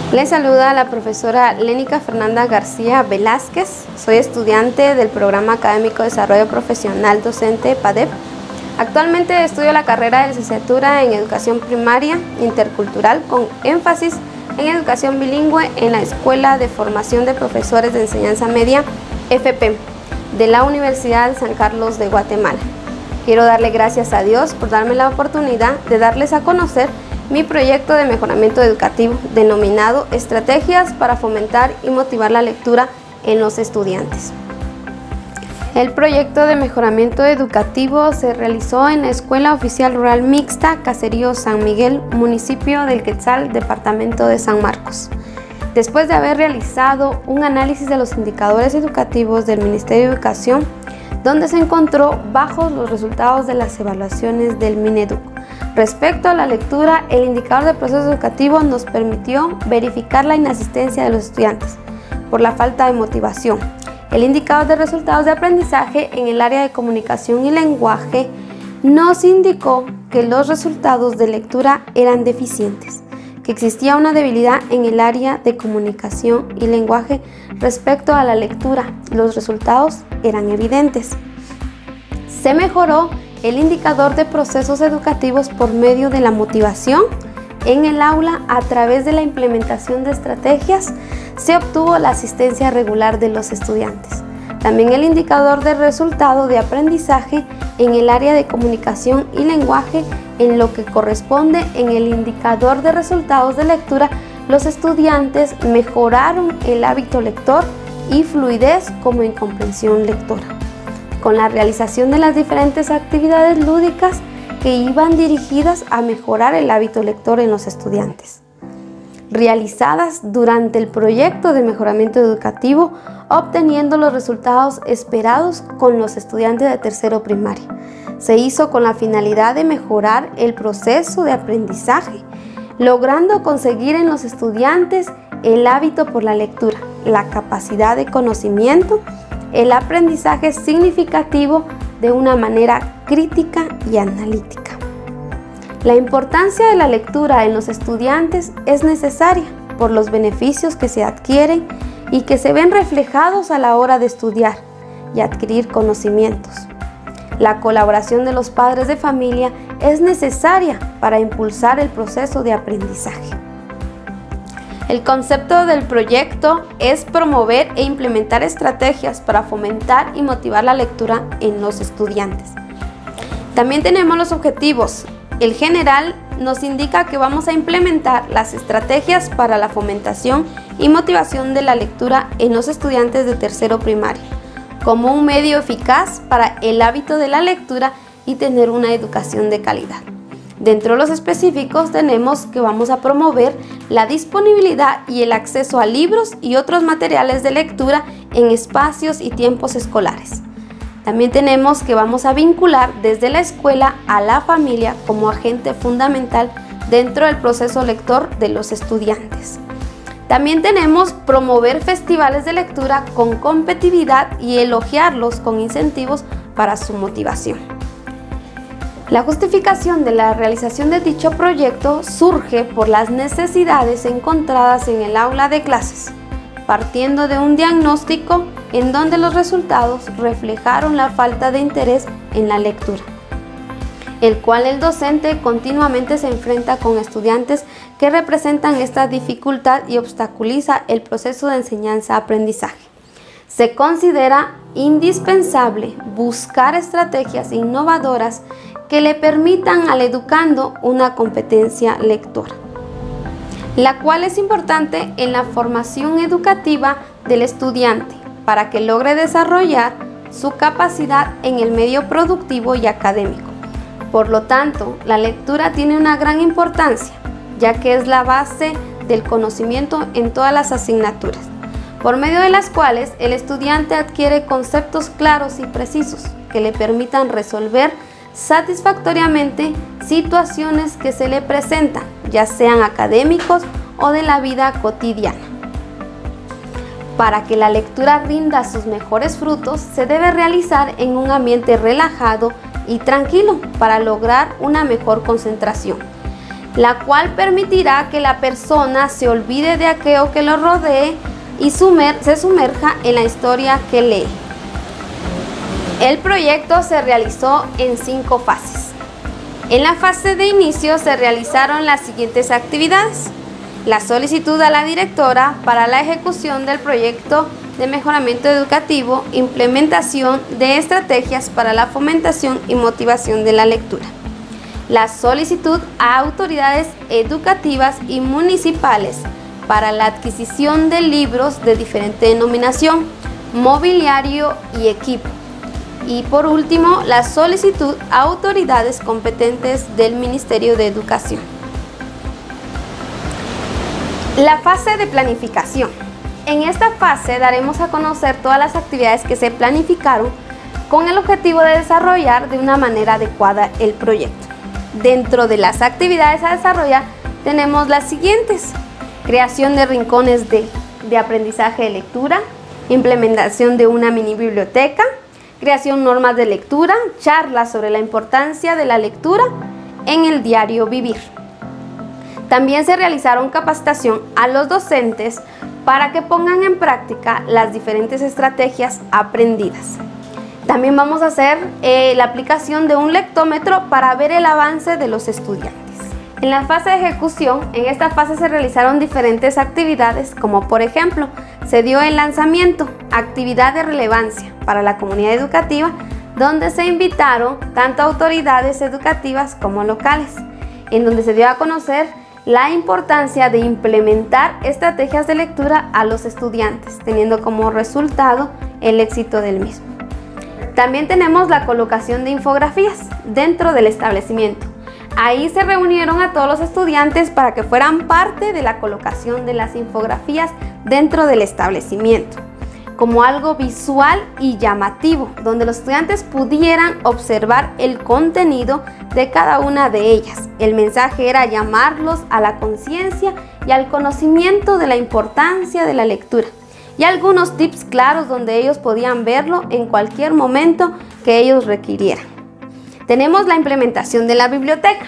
Les saluda la profesora Lénica Fernanda García Velázquez. Soy estudiante del Programa Académico de Desarrollo Profesional Docente PADEP. Actualmente estudio la carrera de licenciatura en Educación Primaria Intercultural con énfasis en Educación Bilingüe en la Escuela de Formación de Profesores de Enseñanza Media, FP, de la Universidad de San Carlos de Guatemala. Quiero darle gracias a Dios por darme la oportunidad de darles a conocer mi proyecto de mejoramiento educativo denominado Estrategias para fomentar y motivar la lectura en los estudiantes. El proyecto de mejoramiento educativo se realizó en la Escuela Oficial Rural Mixta Caserío San Miguel, municipio del Quetzal, departamento de San Marcos. Después de haber realizado un análisis de los indicadores educativos del Ministerio de Educación, donde se encontró bajos los resultados de las evaluaciones del Mineduc. Respecto a la lectura, el indicador de proceso educativo nos permitió verificar la inasistencia de los estudiantes por la falta de motivación. El indicador de resultados de aprendizaje en el área de comunicación y lenguaje nos indicó que los resultados de lectura eran deficientes, que existía una debilidad en el área de comunicación y lenguaje respecto a la lectura. Los resultados eran evidentes. Se mejoró el indicador de procesos educativos por medio de la motivación en el aula a través de la implementación de estrategias. Se obtuvo la asistencia regular de los estudiantes. También el indicador de resultado de aprendizaje en el área de comunicación y lenguaje, en lo que corresponde en el indicador de resultados de lectura, los estudiantes mejoraron el hábito lector y fluidez como en comprensión lectora, con la realización de las diferentes actividades lúdicas que iban dirigidas a mejorar el hábito lector en los estudiantes, realizadas durante el proyecto de mejoramiento educativo, obteniendo los resultados esperados con los estudiantes de tercero primaria. Se hizo con la finalidad de mejorar el proceso de aprendizaje, logrando conseguir en los estudiantes el hábito por la lectura, la capacidad de conocimiento, el aprendizaje significativo de una manera crítica y analítica. La importancia de la lectura en los estudiantes es necesaria por los beneficios que se adquieren y que se ven reflejados a la hora de estudiar y adquirir conocimientos. La colaboración de los padres de familia es necesaria para impulsar el proceso de aprendizaje. El concepto del proyecto es promover e implementar estrategias para fomentar y motivar la lectura en los estudiantes. También tenemos los objetivos. El general nos indica que vamos a implementar las estrategias para la fomentación y motivación de la lectura en los estudiantes de tercero primaria, como un medio eficaz para el hábito de la lectura y tener una educación de calidad. Dentro de los específicos tenemos que vamos a promover la disponibilidad y el acceso a libros y otros materiales de lectura en espacios y tiempos escolares. También tenemos que vamos a vincular desde la escuela a la familia como agente fundamental dentro del proceso lector de los estudiantes. También tenemos promover festivales de lectura con competitividad y elogiarlos con incentivos para su motivación. La justificación de la realización de dicho proyecto surge por las necesidades encontradas en el aula de clases, partiendo de un diagnóstico en donde los resultados reflejaron la falta de interés en la lectura, el cual el docente continuamente se enfrenta con estudiantes que representan esta dificultad y obstaculiza el proceso de enseñanza-aprendizaje. Se considera indispensable buscar estrategias innovadoras que le permitan al educando una competencia lectora, la cual es importante en la formación educativa del estudiante para que logre desarrollar su capacidad en el medio productivo y académico. Por lo tanto, la lectura tiene una gran importancia, ya que es la base del conocimiento en todas las asignaturas, por medio de las cuales el estudiante adquiere conceptos claros y precisos que le permitan resolver satisfactoriamente situaciones que se le presentan, ya sean académicos o de la vida cotidiana. Para que la lectura rinda sus mejores frutos, se debe realizar en un ambiente relajado y tranquilo para lograr una mejor concentración. la cual permitirá que la persona se olvide de aquello que lo rodee y se sumerja en la historia que lee. El proyecto se realizó en 5 fases. En la fase de inicio se realizaron las siguientes actividades: la solicitud a la directora para la ejecución del proyecto de mejoramiento educativo, implementación de estrategias para la fomentación y motivación de la lectura, la solicitud a autoridades educativas y municipales para la adquisición de libros de diferente denominación, mobiliario y equipo. Y por último, la solicitud a autoridades competentes del Ministerio de Educación. La fase de planificación. En esta fase daremos a conocer todas las actividades que se planificaron con el objetivo de desarrollar de una manera adecuada el proyecto. Dentro de las actividades a desarrollar tenemos las siguientes: creación de rincones de aprendizaje de lectura, implementación de una mini biblioteca, creación normas de lectura, charlas sobre la importancia de la lectura en el diario vivir. También se realizaron capacitación a los docentes para que pongan en práctica las diferentes estrategias aprendidas. También vamos a hacer la aplicación de un lectómetro para ver el avance de los estudiantes. En la fase de ejecución, en esta fase se realizaron diferentes actividades, como por ejemplo, se dio el lanzamiento, actividad de relevancia para la comunidad educativa, donde se invitaron tanto autoridades educativas como locales, en donde se dio a conocer la importancia de implementar estrategias de lectura a los estudiantes, teniendo como resultado el éxito del mismo. También tenemos la colocación de infografías dentro del establecimiento. Ahí se reunieron a todos los estudiantes para que fueran parte de la colocación de las infografías dentro del establecimiento, como algo visual y llamativo, donde los estudiantes pudieran observar el contenido de cada una de ellas. El mensaje era llamarlos a la conciencia y al conocimiento de la importancia de la lectura, y algunos tips claros donde ellos podían verlo en cualquier momento que ellos requirieran. Tenemos la implementación de la biblioteca.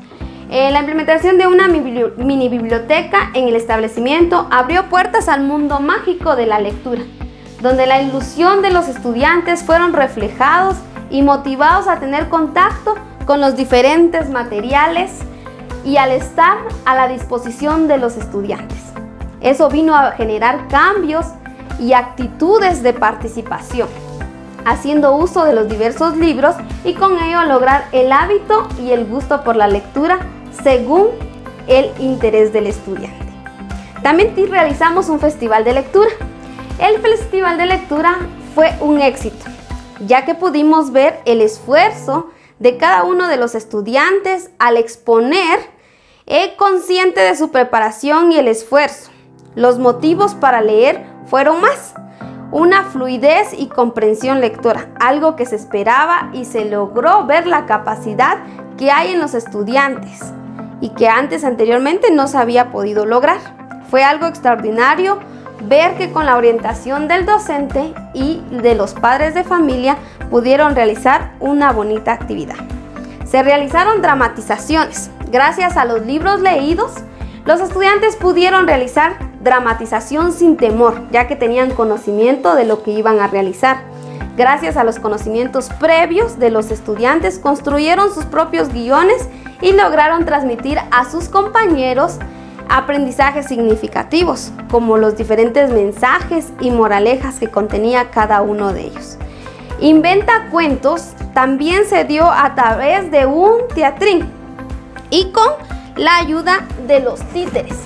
La implementación de una mini biblioteca en el establecimiento abrió puertas al mundo mágico de la lectura, donde la ilusión de los estudiantes fueron reflejados y motivados a tener contacto con los diferentes materiales y al estar a la disposición de los estudiantes. Eso vino a generar cambios y actitudes de participación, haciendo uso de los diversos libros y con ello lograr el hábito y el gusto por la lectura según el interés del estudiante. También realizamos un festival de lectura. El festival de lectura fue un éxito, ya que pudimos ver el esfuerzo de cada uno de los estudiantes al exponer, consciente de su preparación y el esfuerzo. Los motivos para leer fueron más: una fluidez y comprensión lectora, algo que se esperaba, y se logró ver la capacidad que hay en los estudiantes y que anteriormente no se había podido lograr. Fue algo extraordinario ver que con la orientación del docente y de los padres de familia pudieron realizar una bonita actividad. Se realizaron dramatizaciones. Gracias a los libros leídos, los estudiantes pudieron realizar dramatización sin temor, ya que tenían conocimiento de lo que iban a realizar. Gracias a los conocimientos previos de los estudiantes, construyeron sus propios guiones y lograron transmitir a sus compañeros aprendizajes significativos, como los diferentes mensajes y moralejas que contenía cada uno de ellos. Inventa cuentos también se dio a través de un teatrín y con la ayuda de los títeres.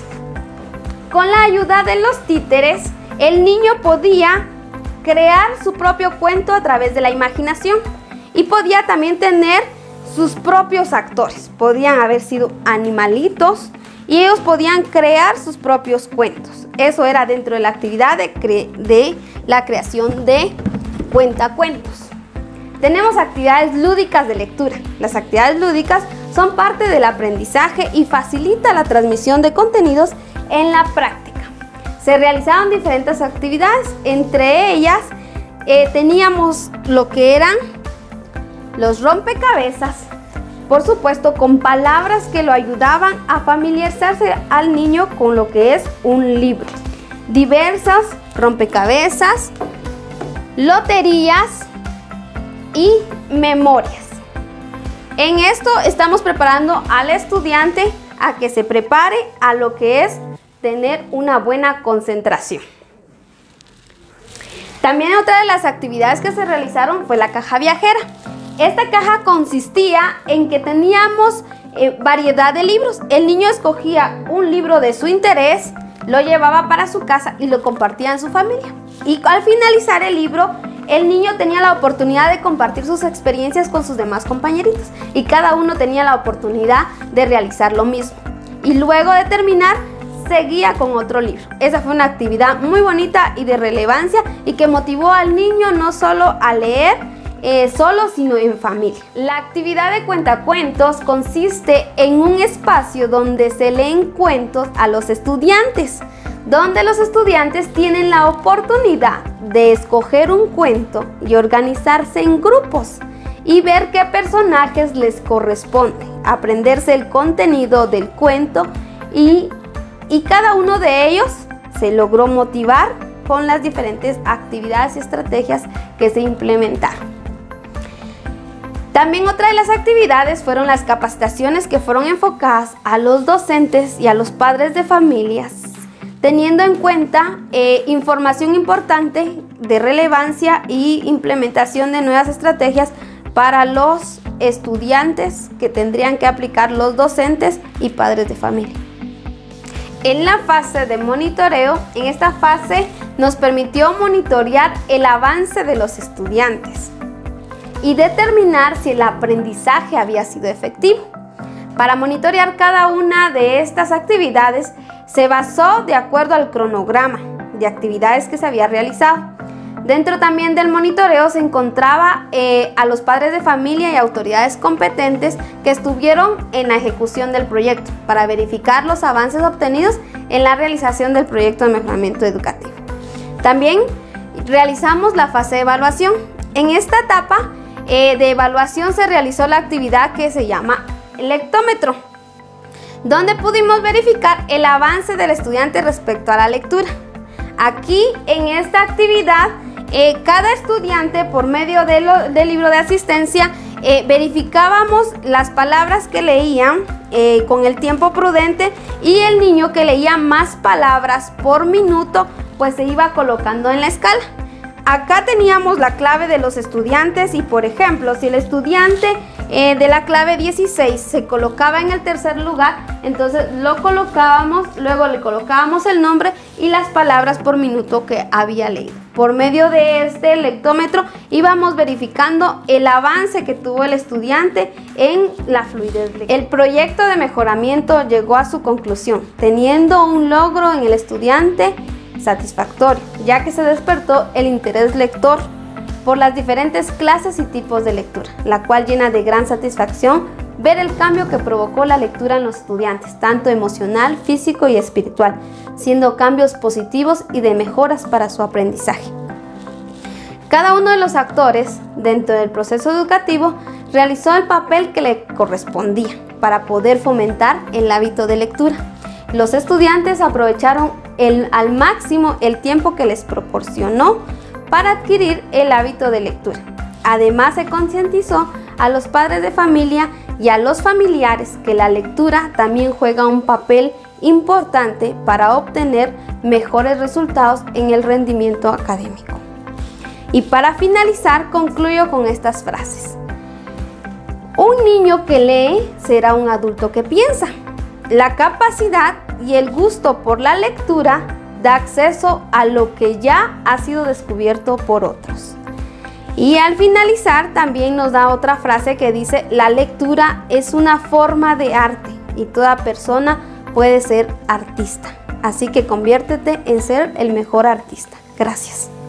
Con la ayuda de los títeres, el niño podía crear su propio cuento a través de la imaginación y podía también tener sus propios actores. Podían haber sido animalitos y ellos podían crear sus propios cuentos. Eso era dentro de la actividad de la creación de cuentacuentos. Tenemos actividades lúdicas de lectura. Las actividades lúdicas son parte del aprendizaje y facilita la transmisión de contenidos en la práctica. Se realizaron diferentes actividades, entre ellas teníamos lo que eran los rompecabezas, por supuesto con palabras que lo ayudaban a familiarizarse al niño con lo que es un libro. Diversas rompecabezas, loterías y memorias. En esto estamos preparando al estudiante a que se prepare a lo que es tener una buena concentración. También otra de las actividades que se realizaron fue la caja viajera. Esta caja consistía en que teníamos variedad de libros. El niño escogía un libro de su interés, lo llevaba para su casa y lo compartía en su familia. Y al finalizar el libro, el niño tenía la oportunidad de compartir sus experiencias con sus demás compañeritos y cada uno tenía la oportunidad de realizar lo mismo. Y luego de terminar, seguía con otro libro. Esa fue una actividad muy bonita y de relevancia y que motivó al niño no solo a leer solo, sino en familia. La actividad de cuentacuentos consiste en un espacio donde se leen cuentos a los estudiantes, donde los estudiantes tienen la oportunidad de escoger un cuento y organizarse en grupos y ver qué personajes les corresponde, aprenderse el contenido del cuento y cada uno de ellos se logró motivar con las diferentes actividades y estrategias que se implementaron. También otra de las actividades fueron las capacitaciones que fueron enfocadas a los docentes y a los padres de familias, teniendo en cuenta información importante de relevancia y implementación de nuevas estrategias para los estudiantes que tendrían que aplicar los docentes y padres de familia. En la fase de monitoreo, en esta fase nos permitió monitorear el avance de los estudiantes y determinar si el aprendizaje había sido efectivo. Para monitorear cada una de estas actividades se basó de acuerdo al cronograma de actividades que se había realizado. Dentro también del monitoreo se encontraba a los padres de familia y autoridades competentes que estuvieron en la ejecución del proyecto para verificar los avances obtenidos en la realización del proyecto de mejoramiento educativo. También realizamos la fase de evaluación. En esta etapa de evaluación se realizó la actividad que se llama lectómetro, donde pudimos verificar el avance del estudiante respecto a la lectura. Aquí en esta actividad cada estudiante por medio del libro de asistencia verificábamos las palabras que leían con el tiempo prudente y el niño que leía más palabras por minuto pues se iba colocando en la escala. Acá teníamos la clave de los estudiantes y por ejemplo si el estudiante de la clave 16 se colocaba en el tercer lugar, entonces lo colocábamos, luego le colocábamos el nombre y las palabras por minuto que había leído. Por medio de este lectómetro íbamos verificando el avance que tuvo el estudiante en la fluidez lectora. El proyecto de mejoramiento llegó a su conclusión, teniendo un logro en el estudiante satisfactorio, ya que se despertó el interés lector por las diferentes clases y tipos de lectura, la cual llena de gran satisfacción ver el cambio que provocó la lectura en los estudiantes, tanto emocional, físico y espiritual, siendo cambios positivos y de mejoras para su aprendizaje. Cada uno de los actores dentro del proceso educativo realizó el papel que le correspondía para poder fomentar el hábito de lectura. Los estudiantes aprovecharon al máximo el tiempo que les proporcionó para adquirir el hábito de lectura. Además, se concientizó a los padres de familia y a los familiares que la lectura también juega un papel importante para obtener mejores resultados en el rendimiento académico. Y para finalizar, concluyo con estas frases. Un niño que lee será un adulto que piensa. La capacidad y el gusto por la lectura da acceso a lo que ya ha sido descubierto por otros. Y al finalizar también nos da otra frase que dice: la lectura es una forma de arte y toda persona puede ser artista. Así que conviértete en ser el mejor artista. Gracias.